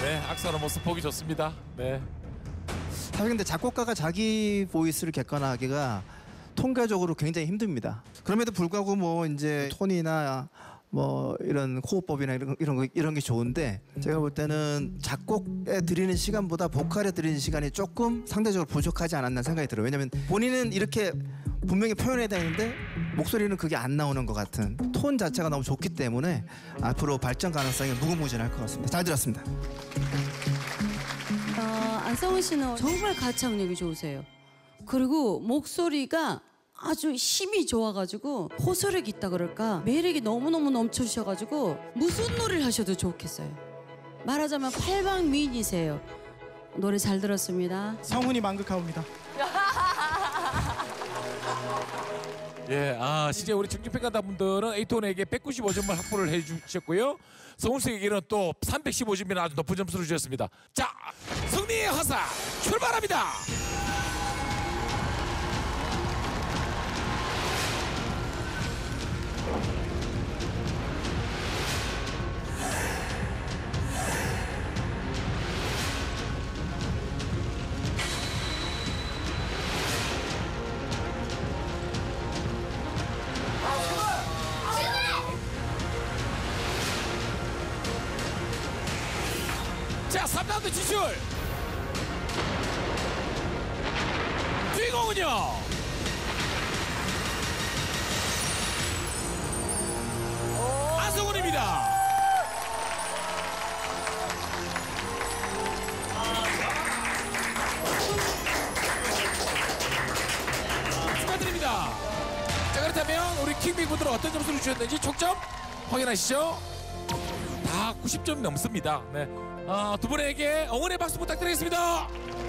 네, 악수하는 모습 보기 좋습니다. 네. 사실 근데 작곡가가 자기 보이스를 객관화하기가 통계적으로 굉장히 힘듭니다. 그럼에도 불구하고 뭐 이제 톤이나 뭐 이런 호흡법이나 이런 게 좋은데 제가 볼 때는 작곡에 드리는 시간보다 보컬에 드리는 시간이 조금 상대적으로 부족하지 않았나 생각이 들어요. 왜냐면 본인은 이렇게 분명히 표현해야 되는데 목소리는 그게 안 나오는 것 같은 톤 자체가 너무 좋기 때문에 앞으로 발전 가능성이 무궁무진할 것 같습니다. 잘 들었습니다. 안성훈 씨는 정말 가창력이 좋으세요. 그리고 목소리가 아주 힘이 좋아가지고 호소력이 있다 그럴까 매력이 너무너무 넘쳐주셔가지고 무슨 노래를 하셔도 좋겠어요. 말하자면 팔방미인이세요. 노래 잘 들었습니다. 성훈이 만극하옵니다. 예, 실제 우리 청중평가단분들은 에이톤에게 195점을 확보를 해주셨고요. 성훈 씨에게는 또 315점이나 아주 높은 점수를 주셨습니다. 자, 승리의 화사 출발합니다. 자, 3라운드 진출! 주인공은요! 안성훈입니다! 축하드립니다! 자, 그렇다면 우리 킹빅분들은 어떤 점수를 주셨는지 총점 확인하시죠? 다 90점 넘습니다. 네. 두 분에게 응원의 박수 부탁드리겠습니다.